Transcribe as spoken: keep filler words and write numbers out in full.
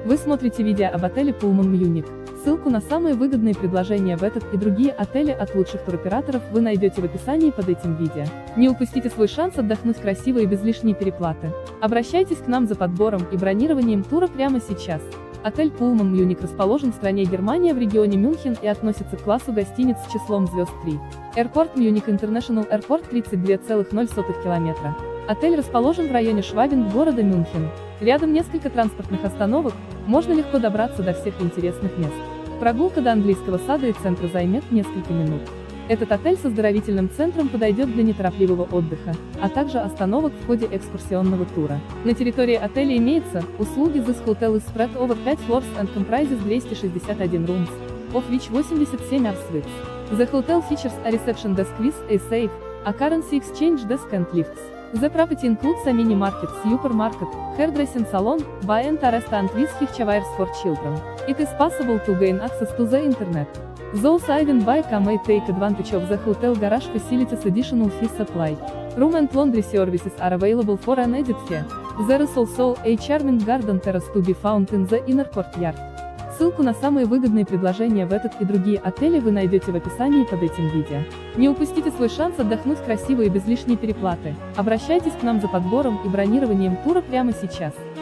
Вы смотрите видео об отеле Pullman Munich. Ссылку на самые выгодные предложения в этот и другие отели от лучших туроператоров вы найдете в описании под этим видео. Не упустите свой шанс отдохнуть красиво и без лишней переплаты. Обращайтесь к нам за подбором и бронированием тура прямо сейчас. Отель Pullman Munich расположен в стране Германия в регионе Мюнхен и относится к классу гостиниц с числом звезд три. Airport Munich International Airport тридцать два целых ноль сотых километра. Отель расположен в районе Швабин города Мюнхен. Рядом несколько транспортных остановок, можно легко добраться до всех интересных мест. Прогулка до английского сада и центра займет несколько минут. Этот отель с оздоровительным центром подойдет для неторопливого отдыха, а также остановок в ходе экскурсионного тура. На территории отеля имеется услуги This Hotel is spread over five floors and comprises двести шестьдесят один rooms, of which восемьдесят семь are suites. The hotel features a reception desk with a safe, a currency exchange desk and lifts. The property includes a mini-market, supermarket, hairdressing salon, bar and a restaurant with five chairs for children. It is possible to gain access to the internet. Those even by car may take advantage of the hotel garage facilities. Additional fees apply. Room and laundry services are available for an added fee. There is also a charming garden terrace to be found in the inner courtyard. Ссылку на самые выгодные предложения в этот и другие отели вы найдете в описании под этим видео. Не упустите свой шанс отдохнуть красиво и без лишней переплаты. Обращайтесь к нам за подбором и бронированием тура прямо сейчас.